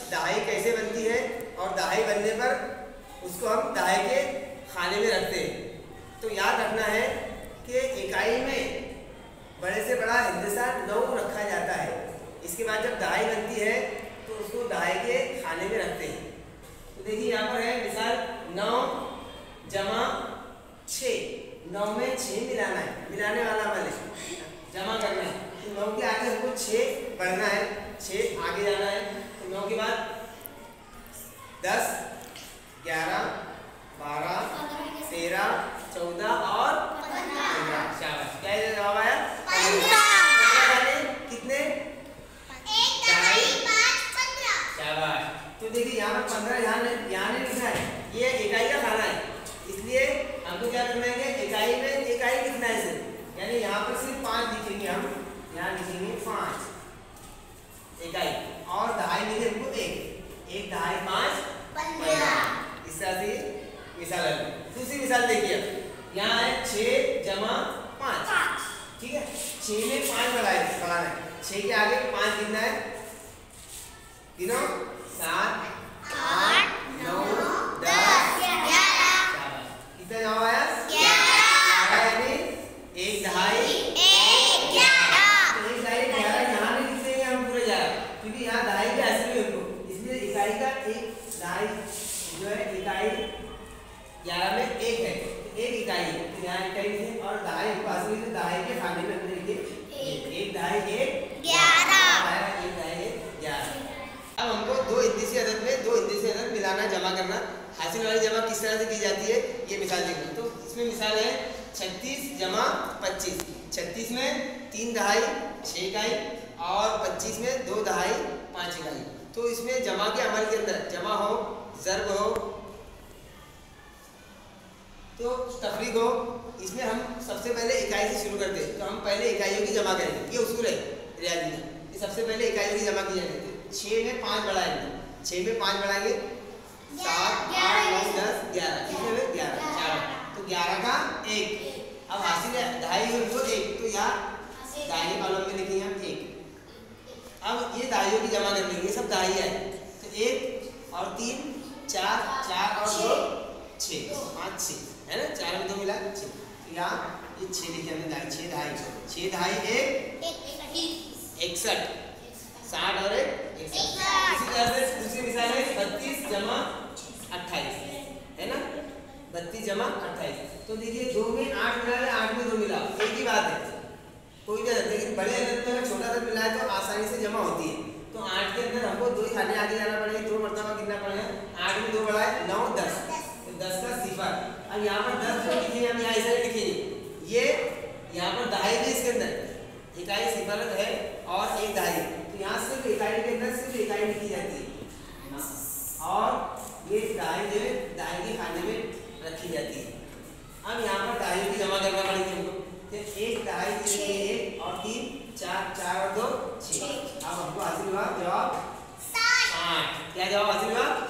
दहाई कैसे बनती है और दहाई बनने पर उसको हम दहाई के खाने में रखते हैं। तो याद रखना है कि इकाई में बड़े से बड़ा हिस्सा 9 रखा जाता है। इसके बाद जब दहाई बनती है तो उसको दहाई के खाने में रखते हैं। तो देखिए यहाँ पर है मिसाल 9 जमा 6, 9 में 6 मिलाना है, मिलाने वाला वाले जमा करना है। तो 9 के आगे हमको 6 बढ़ना है, 6 आगे जाना है। तो 9 के बाद 10, 11, 12, 13, 14 और 15। शाबाश, क्या जवाब आया? 15। कितने? 1, 2, 3, 4, 5, 15। शाबाश। तो देखिए यहाँ पर 15 यहाँ नहीं लिखा है, ये इकाई का खाना है, इसलिए हमको क्या करना है कि इकाई में इकाई लिखना है सिर्फ, यानी यहाँ पर सिर्फ 5 लिखेंगे हम, यहाँ लिखेंगे 5 इकाई और दहाई मिले हमको 1 दहाई 5 15। इस तरह से मिसाल है। दूसरी मिसाल देखिए, यहाँ है 6 जमा 5, ठीक है। 6 में 5 बढ़ाना है, 6 के आगे 5 गिनना है, गिनो 7, 8, 9, 10, 11। कितना जवाब आया? 11। यानी 1 दहाई 1 11। तो 1 दहाई 11 यहाँ नहीं लिखेंगे हम पूरे 11, क्योंकि यहाँ दहाई के असली है उनको, इसलिए इकाई का 1 दहाई जो है इकाई 11 में 1 है, तो 1 इकाई है, तो यहाँ इकाई लिखे और दहाई को असली तो दहाई के खाने में हमने लिखे 1 दहाई 1 11। 1 दहाई 1 11। अब हमको दो इंदेशी अदद में दो इंदेशी अदद मिलाना जमा करना। हासिल वाली जमा किस तरह से की जाती है ये मिसाल देखना। तो इसमें मिसाल है 36 जमा 25। 36 में 3 दहाई 6 इकाई और 25 में 2 दहाई 5 इकाई। तो इसमें जमा के अमल के अंदर जमा हो, ज़र्ब हो तो तफरीक हो, इसमें हम सबसे पहले इकाई से शुरू करते हैं। तो हम पहले इकाइयों की जमा करेंगे, ये उसूल है रियाजी का, ये सबसे पहले इकाइयों की जमा की जाएगी। 6 में 5 बढ़ाएंगे, 6 में 5 बढ़ाएंगे 7, 8, 9, 10, 11। कितने में 11। 4 तो 11 का 1। अब हासिल है दहाई को 1, तो यहाँ दाहिने कॉलम में लिखेंगे हम 1। अब ये दहाइयों की जमा कर लेंगे, सब दहाई है, तो 1 और 3 4, 4 और 2 6, 5 6 है ना, 4 में 2 मिला 6। तो यहाँ ये 6 लिखे हमने दहाई, 6 दहाई 6 दहाई 1 61, 60 और 1 61। इसी तरह से दूसरी मिसाल है 32 जमा 28 है ना, 32 जमा 28। तो देखिए 2 में 8 मिला है, 8 में 2 मिला, एक ही बात है, कोई भी अदद, लेकिन बड़े अदद में अगर छोटा अदद मिला है तो आसानी से जमा होती है। तो 8 के अंदर हमको 2 ही खाने आगे जाना पड़ेगा, 2 मरतबा गिनना पड़ेगा। 8 में 2 बढ़ाए 9 10, तो 10 का 0। अब यहाँ पर 10 जो लिखेंगे हम यहाँ ऐसे लिखेंगे, ये यहाँ पर दहाई भी इसके अंदर इकाई 0 है और 1 दहाई, तो यहाँ सिर्फ इकाई के अंदर सिर्फ इकाई लिखी जाती है और ये दहाई जो है दहाई के खाने में रखी जाती है। अब यहाँ पर दहाइयों की जमा करना पड़ेगी हमको, तो 1 दहाई 1 और 3 4, 4 और 2 6। अब हमको हासिल हुआ जवाब 60। क्या जवाब हासिल हुआ?